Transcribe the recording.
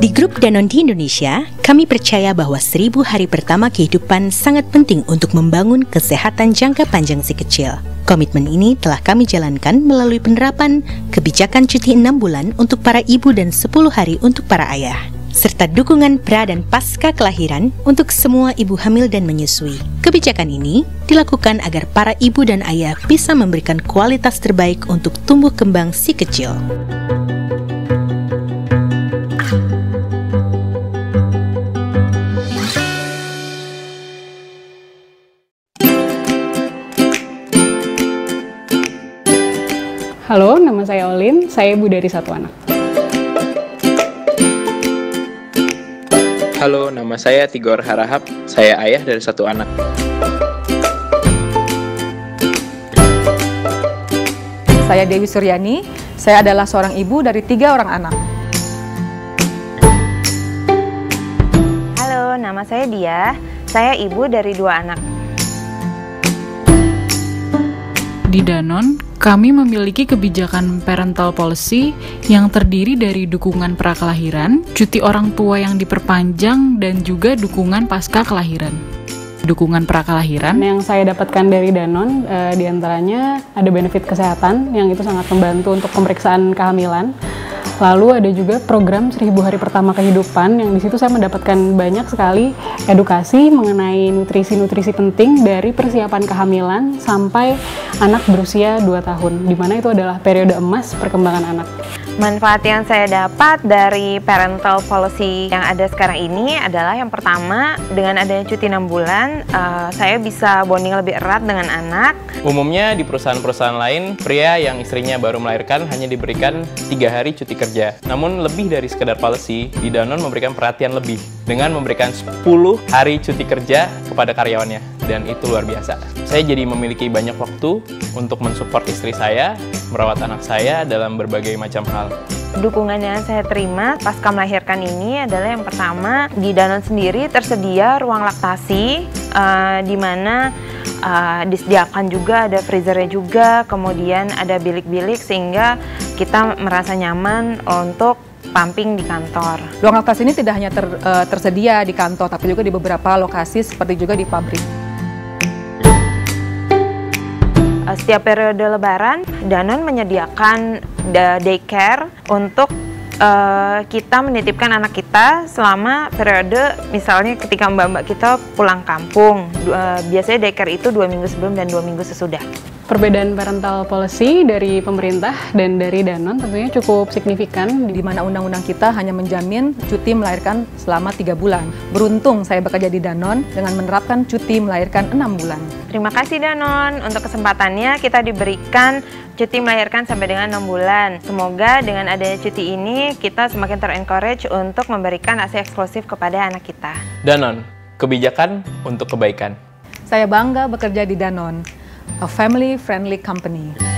Di grup Danone di Indonesia, kami percaya bahwa 1000 hari pertama kehidupan sangat penting untuk membangun kesehatan jangka panjang si kecil. Komitmen ini telah kami jalankan melalui penerapan kebijakan cuti 6 bulan untuk para ibu dan 10 hari untuk para ayah, serta dukungan pra dan pasca kelahiran untuk semua ibu hamil dan menyusui. Kebijakan ini dilakukan agar para ibu dan ayah bisa memberikan kualitas terbaik untuk tumbuh kembang si kecil. Halo, nama saya Olin, saya ibu dari 1 anak. Halo, nama saya Tigor Harahap, saya ayah dari 1 anak. Saya Dewi Suryani, saya adalah seorang ibu dari 3 orang anak. Halo, nama saya Dia, saya ibu dari 2 anak. Di Danone, kami memiliki kebijakan parental policy yang terdiri dari dukungan prakelahiran, cuti orang tua yang diperpanjang, dan juga dukungan pasca kelahiran. Dukungan prakelahiran Yang saya dapatkan dari Danone, diantaranya ada benefit kesehatan, yang itu sangat membantu untuk pemeriksaan kehamilan. Lalu ada juga program 1000 hari pertama kehidupan, yang di situ saya mendapatkan banyak sekali edukasi mengenai nutrisi-nutrisi penting dari persiapan kehamilan sampai anak berusia 2 tahun, di mana itu adalah periode emas perkembangan anak. Manfaat yang saya dapat dari parental policy yang ada sekarang ini adalah yang pertama, dengan adanya cuti 6 bulan, saya bisa bonding lebih erat dengan anak. Umumnya di perusahaan-perusahaan lain, pria yang istrinya baru melahirkan hanya diberikan 3 hari cuti kerja. Namun lebih dari sekedar policy, di Danone memberikan perhatian lebih dengan memberikan 10 hari cuti kerja kepada karyawannya. Dan itu luar biasa. Saya jadi memiliki banyak waktu untuk mensupport istri saya, merawat anak saya dalam berbagai macam hal. Dukungan yang saya terima pasca melahirkan ini adalah yang pertama, di Danone sendiri tersedia ruang laktasi, di mana disediakan juga ada freezernya juga, kemudian ada bilik-bilik sehingga kita merasa nyaman untuk pumping di kantor. Ruang laktasi ini tidak hanya tersedia di kantor, tapi juga di beberapa lokasi seperti juga di pabrik. Setiap periode lebaran, Danone menyediakan daycare untuk kita menitipkan anak kita selama periode, misalnya ketika mbak-mbak kita pulang kampung. Biasanya daycare itu 2 minggu sebelum dan 2 minggu sesudah. Perbedaan parental policy dari pemerintah dan dari Danone tentunya cukup signifikan, Di mana undang-undang kita hanya menjamin cuti melahirkan selama 3 bulan. Beruntung saya bekerja di Danone dengan menerapkan cuti melahirkan 6 bulan. Terima kasih Danone untuk kesempatannya kita diberikan cuti melahirkan sampai dengan 6 bulan. Semoga dengan adanya cuti ini kita semakin ter-encourage untuk memberikan ASI eksklusif kepada anak kita. Danone, kebijakan untuk kebaikan. Saya bangga bekerja di Danone, a family-friendly company.